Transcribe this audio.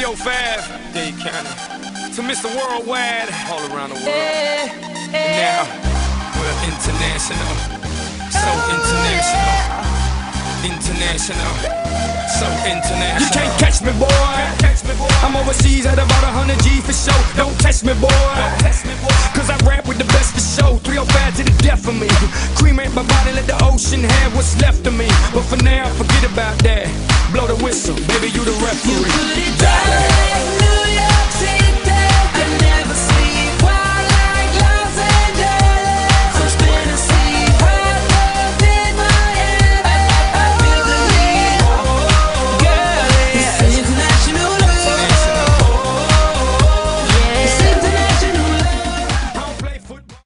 305, Dade County. To Mr. Worldwide, all around the world. And now, we're international. So international. International. So international. You can't catch me, boy. I'm overseas at about 100 G for show. Don't test me, boy. Cause I rap with the best for show. 305 to the death of me. Cremate my body, let the ocean have what's left of me. But for now, forget about that. Blow the whistle, baby, you the referee.